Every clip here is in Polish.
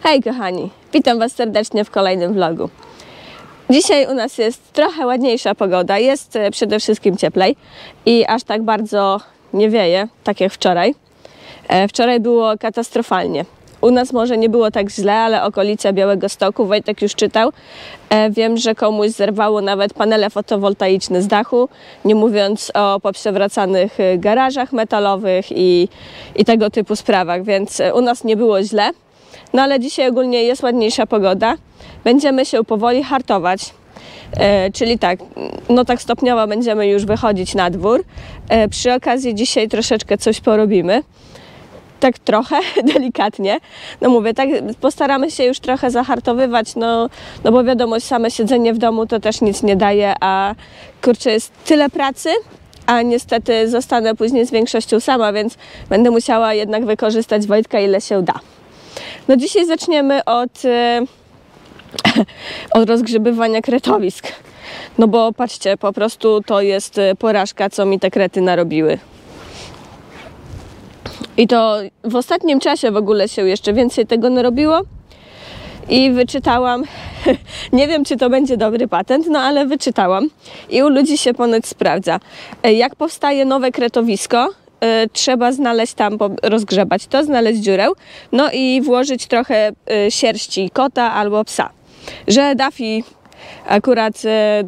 Hej kochani, witam Was serdecznie w kolejnym vlogu. Dzisiaj u nas jest trochę ładniejsza pogoda, jest przede wszystkim cieplej i aż tak bardzo nie wieje, tak jak wczoraj. Wczoraj było katastrofalnie. U nas może nie było tak źle, ale okolice Białegostoku, Wojtek już czytał. Wiem, że komuś zerwało nawet panele fotowoltaiczne z dachu, nie mówiąc o poprzewracanych garażach metalowych i tego typu sprawach, więc u nas nie było źle. No ale dzisiaj ogólnie jest ładniejsza pogoda. Będziemy się powoli hartować. Czyli tak, no tak stopniowo będziemy już wychodzić na dwór. Przy okazji dzisiaj troszeczkę coś porobimy. Tak trochę, delikatnie. No mówię, tak postaramy się już trochę zahartowywać, no bo wiadomo, same siedzenie w domu to też nic nie daje, a kurczę, jest tyle pracy, a niestety zostanę później z większością sama, więc będę musiała jednak wykorzystać Wojtka ile się da. No dzisiaj zaczniemy od rozgrzebywania kretowisk. No bo patrzcie, po prostu to jest porażka, co mi te krety narobiły. I to w ostatnim czasie w ogóle się jeszcze więcej tego narobiło. I wyczytałam, nie wiem czy to będzie dobry patent, no ale wyczytałam. I u ludzi się ponoć sprawdza. Jak powstaje nowe kretowisko, trzeba znaleźć tam, rozgrzebać to, znaleźć dziurę, no i włożyć trochę sierści kota albo psa. Że Daffy akurat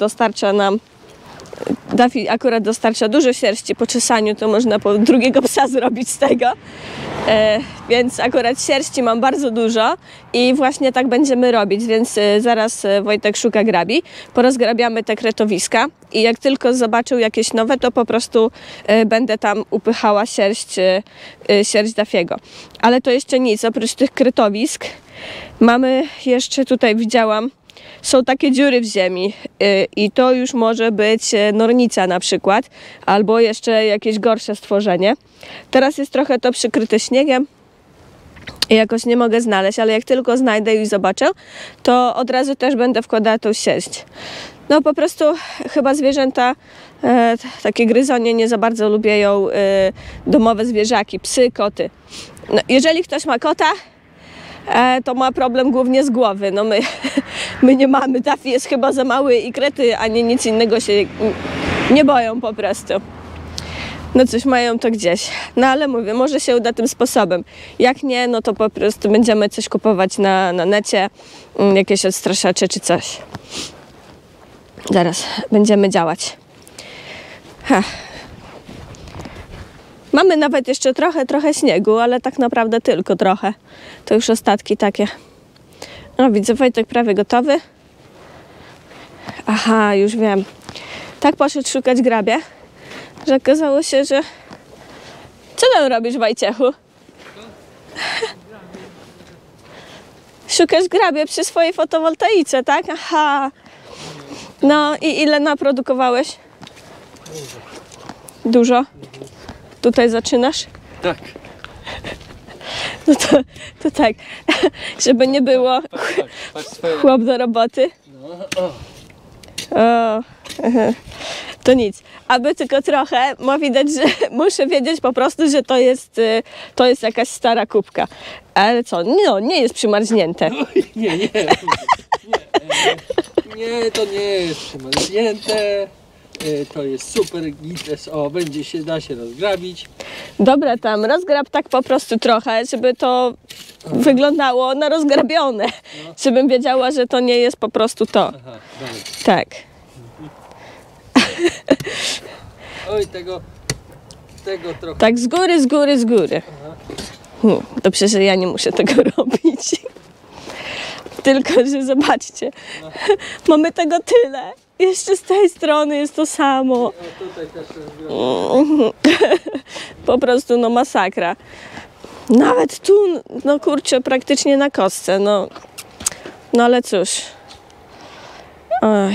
dostarcza dużo sierści po czesaniu, to można drugiego psa zrobić z tego. Więc akurat sierści mam bardzo dużo i właśnie tak będziemy robić, więc zaraz Wojtek szuka grabi, porozgrabiamy te kretowiska i jak tylko zobaczył jakieś nowe, to po prostu będę tam upychała sierść Daffiego. Ale to jeszcze nic, oprócz tych kretowisk mamy jeszcze tutaj, widziałam, są takie dziury w ziemi i to już może być nornica na przykład, albo jeszcze jakieś gorsze stworzenie. Teraz jest trochę to przykryte śniegiem i jakoś nie mogę znaleźć, ale jak tylko znajdę i zobaczę, to od razu też będę wkładała tą sierść. No po prostu chyba zwierzęta, takie gryzonie nie za bardzo lubią domowe zwierzaki, psy, koty. No, jeżeli ktoś ma kota, to ma problem głównie z głowy. No my nie mamy. Daffy jest chyba za mały i krety, ani nic innego się nie boją po prostu. No coś mają to gdzieś. No ale mówię, może się uda tym sposobem. Jak nie, no to po prostu będziemy coś kupować na necie, jakieś odstraszacze czy coś. Zaraz będziemy działać. Mamy nawet jeszcze trochę śniegu, ale tak naprawdę tylko trochę. To już ostatki takie. No widzę, Wojtek prawie gotowy. Aha, już wiem. Tak poszedł szukać grabie, że okazało się, że... Co tam robisz, Wojciechu? Szukasz grabie przy swojej fotowoltaice, tak? Aha. No i ile naprodukowałeś? Dużo? Tutaj zaczynasz? Tak. No to tak, żeby nie było chłop do roboty. O, to nic. Aby tylko trochę, ma widać, że muszę wiedzieć po prostu, że to jest jakaś stara kubka. Ale co? No, nie jest przymarznięte. Nie, to nie jest przymarznięte. To jest super gites, o, da się rozgrabić. Dobra, tam rozgrab tak po prostu trochę, żeby to wyglądało na rozgrabione. No. Żebym wiedziała, że to nie jest po prostu to. Aha, dobra. Tak. Oj, tego trochę. Tak z góry. Dobrze, że ja nie muszę tego robić. Tylko, że zobaczcie, mamy tego tyle. Jeszcze z tej strony jest to samo. O, tutaj też Po prostu no masakra. Nawet tu, no kurczę, praktycznie na kostce. No ale cóż. Oj.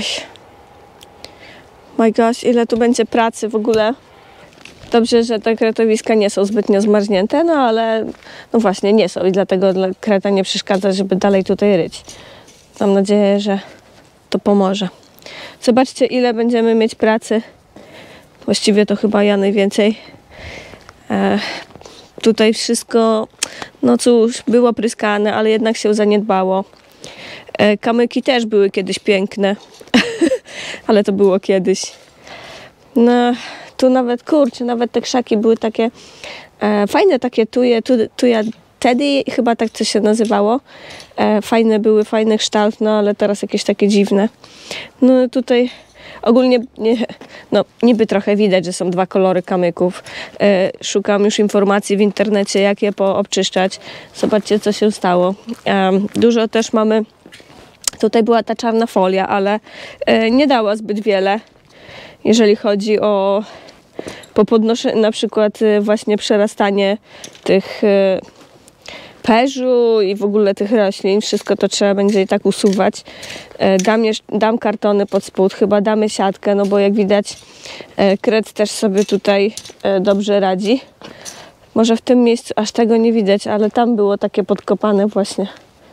My gosh, ile tu będzie pracy w ogóle. Dobrze, że te kretowiska nie są zbytnio zmarznięte, no ale no właśnie nie są i dlatego kreta nie przeszkadza, żeby dalej tutaj ryć. Mam nadzieję, że to pomoże. Zobaczcie, ile będziemy mieć pracy. Właściwie to chyba ja najwięcej. tutaj wszystko, no cóż, było pryskane, ale jednak się zaniedbało. Kamyki też były kiedyś piękne, ale to było kiedyś. No, tu nawet, kurczę, nawet te krzaki były takie fajne, takie tuja Teddy, chyba tak to się nazywało. Fajne były, fajny kształt, no ale teraz jakieś takie dziwne. No tutaj ogólnie, no niby trochę widać, że są dwa kolory kamyków. Szukam już informacji w internecie, jak je poobczyszczać. Zobaczcie, co się stało. Dużo też mamy, tutaj była ta czarna folia, ale nie dała zbyt wiele, jeżeli chodzi o podnoszenie, na przykład właśnie przerastanie tych perzu i w ogóle tych roślin. Wszystko to trzeba będzie i tak usuwać. Dam kartony pod spód, chyba damy siatkę, no bo jak widać kret też sobie tutaj dobrze radzi. Może w tym miejscu aż tego nie widać, ale tam było takie podkopane właśnie.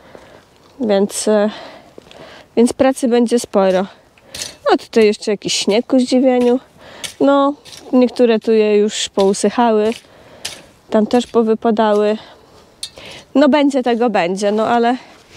Więc pracy będzie sporo. No tutaj jeszcze jakiś śnieg ku zdziwieniu. No, niektóre tu je już pousychały. Tam też powypadały. No będzie tego będzie, no ale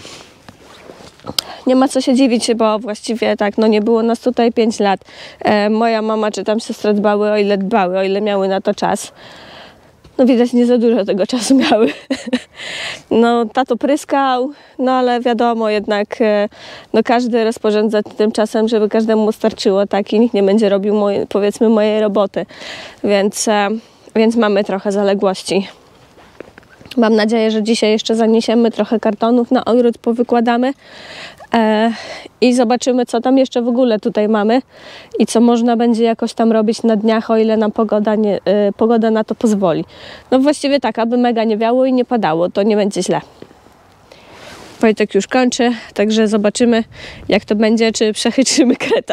nie ma co się dziwić, bo właściwie tak, no nie było nas tutaj 5 lat. Moja mama czy tam siostra dbały, o ile miały na to czas. No widać, nie za dużo tego czasu miały. No tato pryskał, no ale wiadomo jednak, no każdy rozporządza tym czasem, żeby każdemu starczyło, tak, i nikt nie będzie robił powiedzmy mojej roboty. Więc mamy trochę zaległości. Mam nadzieję, że dzisiaj jeszcze zaniesiemy trochę kartonów na ogród, powykładamy i zobaczymy, co tam jeszcze w ogóle tutaj mamy i co można będzie jakoś tam robić na dniach, o ile nam pogoda na to pozwoli. No właściwie tak, aby mega nie wiało i nie padało, to nie będzie źle. Wojtek już kończy, także zobaczymy, jak to będzie, czy przechytrzymy kreta.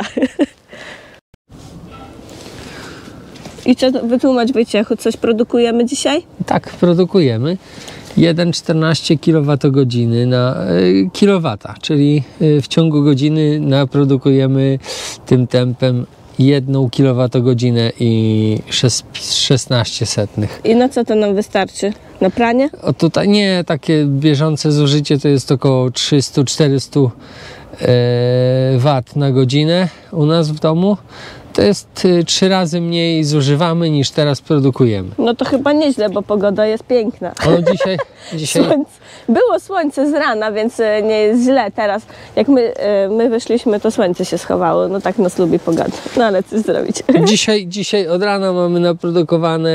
I co, wytłumacz Wojciechu, coś produkujemy dzisiaj? Tak, produkujemy 1,14 kWh na kilowata, czyli w ciągu godziny naprodukujemy tym tempem 1 kWh i 16 setnych. I na co to nam wystarczy? Na pranie? O tutaj nie, takie bieżące zużycie to jest około 300-400 W na godzinę u nas w domu. To jest 3 razy mniej zużywamy niż teraz produkujemy. No to chyba nieźle, bo pogoda jest piękna. O, dzisiaj... Było słońce z rana, więc nie jest źle teraz. Jak my wyszliśmy, to słońce się schowało. No tak nas lubi pogoda. No ale coś zrobić. Dzisiaj od rana mamy naprodukowane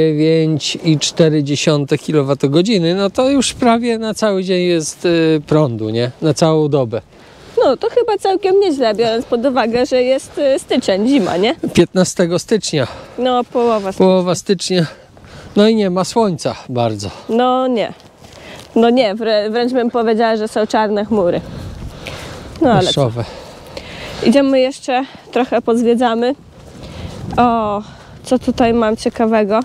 9,4 kWh. No to już prawie na cały dzień jest prądu, nie? Na całą dobę. No to chyba całkiem nieźle, biorąc pod uwagę, że jest styczeń, zima, nie? 15 stycznia. No połowa stycznia. Połowa stycznia. No i nie ma słońca bardzo. No nie. No nie, wręcz bym powiedziała, że są czarne chmury. No ale co? Idziemy jeszcze, trochę pozwiedzamy. O, co tutaj mam ciekawego?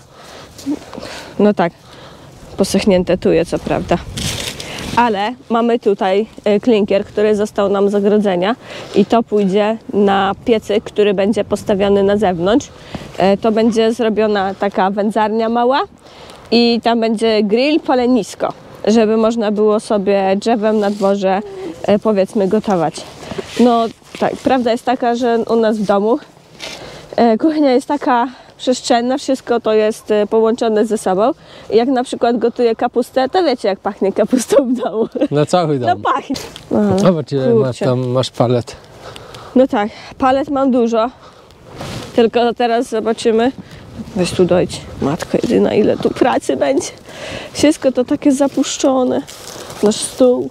No tak, posechnięte tuje, co prawda. Ale mamy tutaj klinkier, który został nam z ogrodzenia i to pójdzie na piecyk, który będzie postawiony na zewnątrz. To będzie zrobiona taka wędzarnia mała i tam będzie grill, palenisko, żeby można było sobie drzewem na dworze powiedzmy gotować. No tak, prawda jest taka, że u nas w domu kuchnia jest taka przestrzenna, wszystko to jest połączone ze sobą. I jak na przykład gotuję kapustę, to wiecie, jak pachnie kapustą w domu. Na cały dom. No pachnie. Zobacz, ile masz palet. No tak, palet mam dużo. Tylko teraz zobaczymy. Weź tu dojdź. Matko jedyna, ile tu pracy będzie. Wszystko to takie zapuszczone. Nasz stół.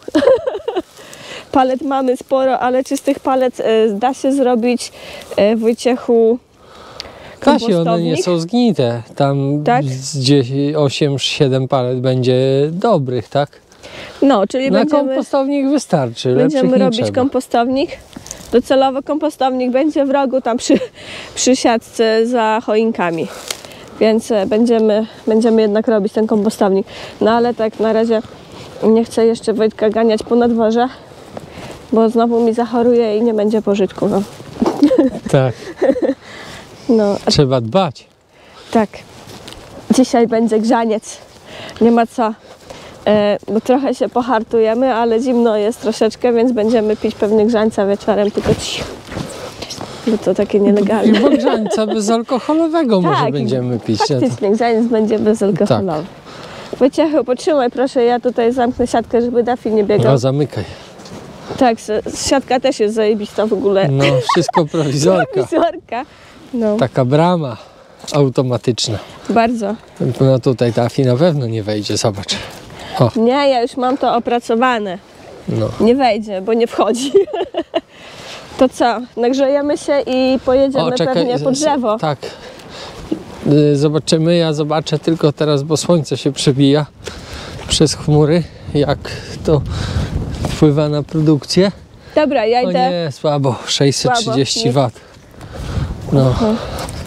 Palet mamy sporo, ale czy z tych palet da się zrobić, Wojciechu, Kasie, one nie są zgnite. Tam tak? Gdzieś 8-7 palet będzie dobrych, tak? No, czyli na kompostownik wystarczy. Będziemy robić kompostownik. Docelowo kompostownik będzie w rogu, tam przy siatce za choinkami. Więc będziemy jednak robić ten kompostownik. No ale tak na razie nie chcę jeszcze Wojtka ganiać po nadworze, bo znowu mi zachoruje i nie będzie pożytku. No. Tak. No, trzeba dbać. Tak. Dzisiaj będzie grzaniec. Nie ma co. Bo trochę się pohartujemy, ale zimno jest troszeczkę, więc będziemy pić pewnie grzańca wieczorem, tylko bo to takie nielegalne. Bo grzańca bezalkoholowego może będziemy pić. Faktycznie, grzaniec będzie bezalkoholowy. Tak. Wojciechu, potrzymaj proszę, ja tutaj zamknę siatkę, żeby Dafi nie biegał. No, zamykaj. Tak, siatka też jest zajebista w ogóle. No, wszystko prowizorka. Prowizorka. No. Taka brama automatyczna. Bardzo. No tutaj Dafi na pewno nie wejdzie, zobacz. O. Nie, ja już mam to opracowane. No. Nie wejdzie, bo nie wchodzi. To co? Nagrzejemy się i pojedziemy pewnie po drzewo. Tak. Zobaczymy, ja zobaczę tylko teraz, bo słońce się przebija przez chmury, jak to wpływa na produkcję. Dobra, ja idę. O nie, słabo, 630 W. No.